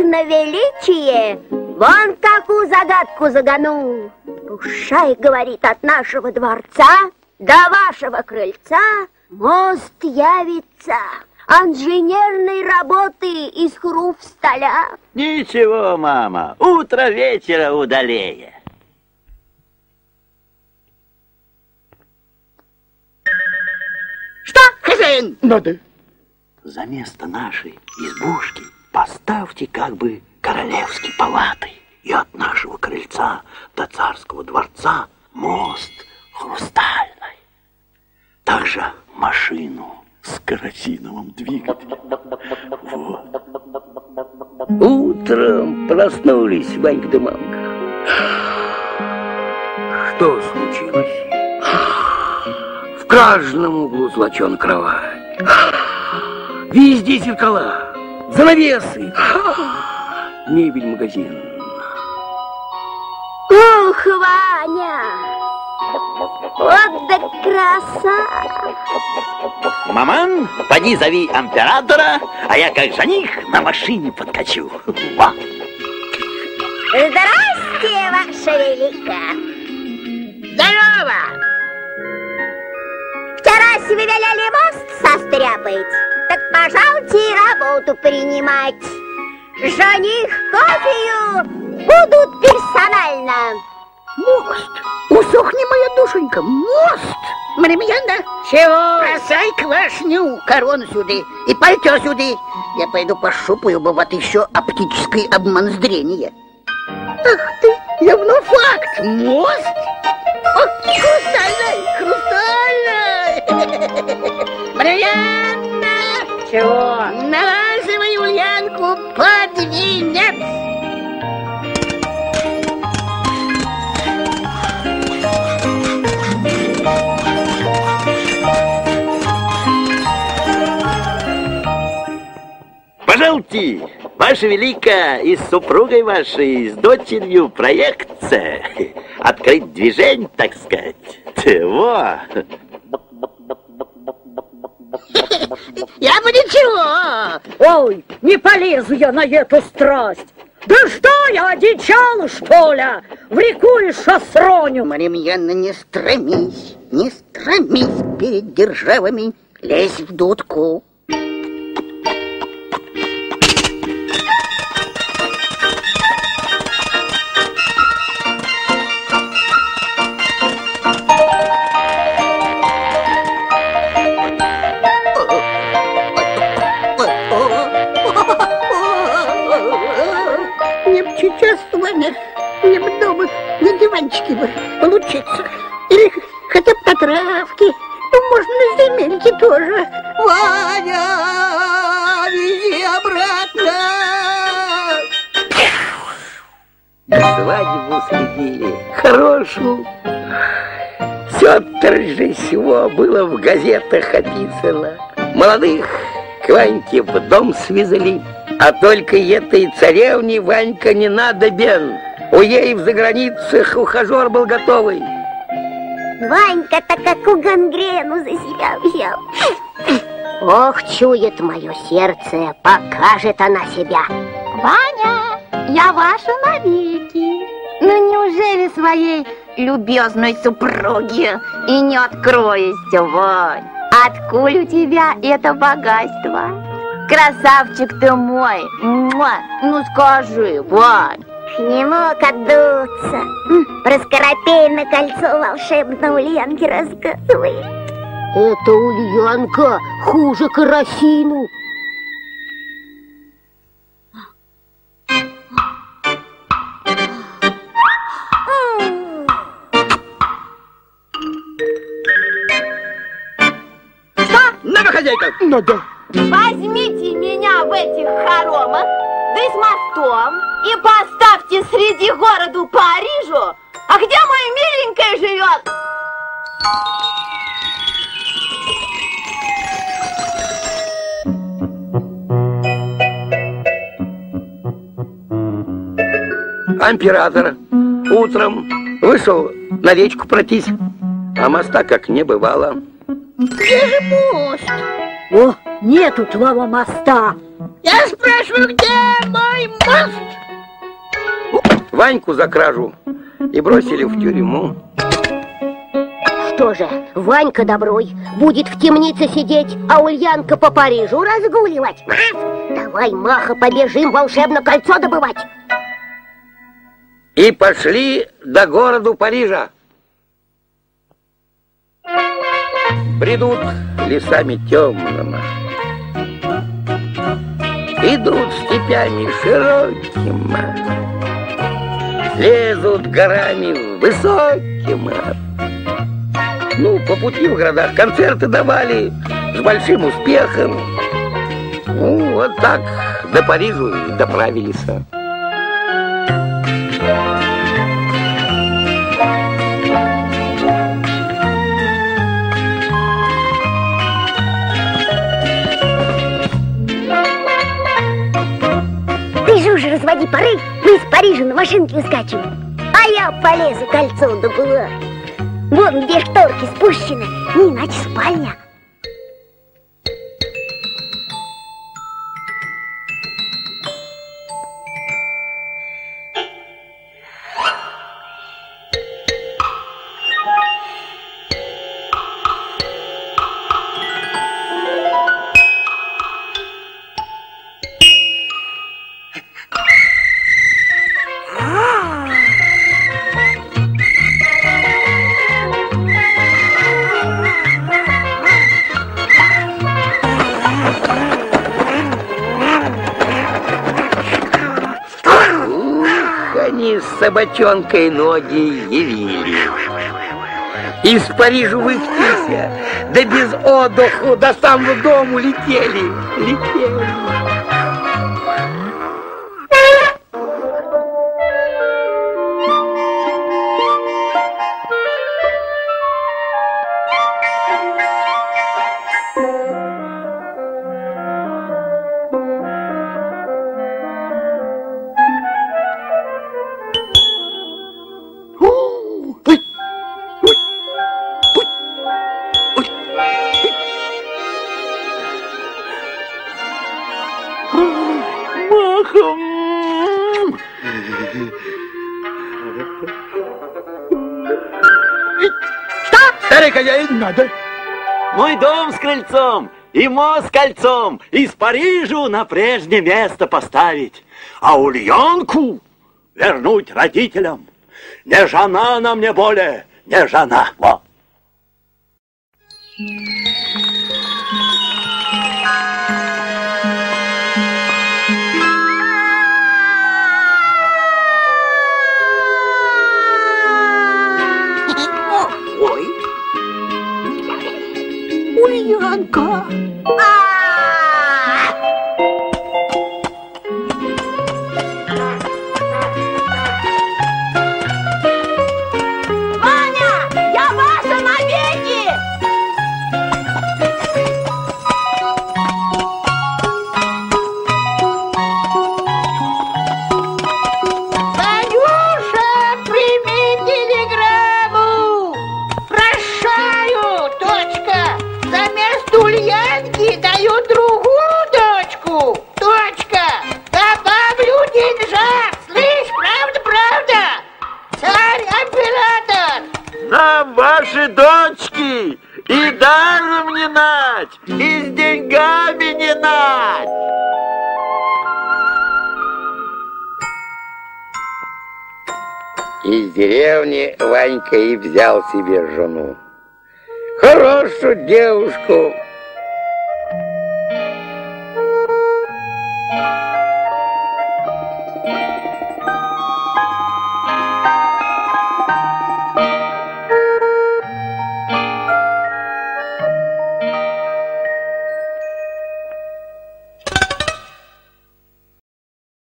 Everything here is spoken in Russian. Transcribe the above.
на величие, вон какую загадку заганул. Пущай, говорит, от нашего дворца до вашего крыльца мост явится инженерной работы из хрусталя. Ничего, мама, утро вечера удалее. Что, хозяин? Надо. За место нашей избушки поставьте как бы королевские палаты. И от нашего крыльца до царского дворца мост хрустальный. Также машину с керосиновым двигателем. Вот. Утром проснулись Ванька да мамка. Что случилось? В каждом углу золоченая кровать. Везде зеркала, занавесы, мебель магазин. Ух, Ваня! Вот да краса! Маман, поди зови императора, а я как жених на машине подкачу. Во. Здрасте, ваше великое! Здорово! Вчера себе велели мост состряпать, так пожалуйте и работу принимать. Жених кофею будут персонально. Мост! Усохни, моя душенька, мост! Маримьяна, Чего? бросай квашню, корону сюда и пальто сюда. Я пойду пошупаю, бывает еще оптический обман зрения. Ах ты, явно факт, мост! О, хрустальный! Маримьяна! Чего? Налаживай Ульянку под венец! Пожалуйте, ваше великое, и с супругой вашей, и с дочерью проектция. Открыть движение, так сказать. Во. Я бы ничего. Ой, не полезу я на эту страсть. Да что я, одичал, что ли? В реку и шосроню. Маримьяна, не стремись перед державами, лезь в дудку. Сейчас с вами мне бы дома на диванчике бы получиться. Или хотя бы на травке. Ну, можно на земельке тоже. Ваня, вези обратно. Свадьбу следили хорошую. Все торжество было в газетах описано. Молодых к Ваньке в дом свезли. А только этой царевне Ванька не надобен. У ей в заграницах ухажер был готовый. Ванька-то какую гангрену за себя взял. Ох, чует мое сердце, покажет она себя. Ваня, я ваша навеки. Ну неужели своей любезной супруге и не откроешься, Вань? Откуль у тебя это богатство? Красавчик ты мой! Муа! Ну скажи, Вань! Не мог отдуться. Про скоропейное кольцо волшебное Ульянке рассказывает. Это Ульянка хуже карасину. Что? Надо, хозяйка! Надо. Возьмите меня в этих хоромах, да и с мостом, и поставьте среди городу Парижу. А где мой миленький живет? Император утром вышел на речку пройтись, а моста как не бывало. Где же мост? О, нету твоего моста. Я спрашиваю, где мой Давай мост! Ваньку за кражу и бросили в тюрьму. Что же, Ванька доброй будет в темнице сидеть, а Ульянка по Парижу разгуливать. А? Давай, Маха, побежим волшебное кольцо добывать. И пошли до города Парижа. Бредут лесами темными, идут степями широкими, лезут горами высокими. Ну, по пути в городах концерты давали с большим успехом. Ну, вот так до Парижа и доправились. Ты же уже разводи пары, мы из Парижа на машинке ускачем. А я полезу кольцо добывать. Вон где шторки спущены, не иначе спальня. С собачонкой ноги явили. Из Парижа выкатился, да без отдыху до самого дому летели. Старый хозяин, надо. Мой дом с крыльцом и мост с кольцом из Парижа на прежнее место поставить, а Ульянку вернуть родителям. Не жена она мне более, не жена. Во. Ульянка! Ваня, я ваша навеки! Танюша, прими телеграмму! Прощаю, дочка! За место Ульянки даю другую дочку! Дочка, добавлю деньжат! Слышь, правда? Царь-император! Нам ваши дочки и даром не нать, и с деньгами не нать. Из деревни Ванька и взял себе жену. Хорошую девушку,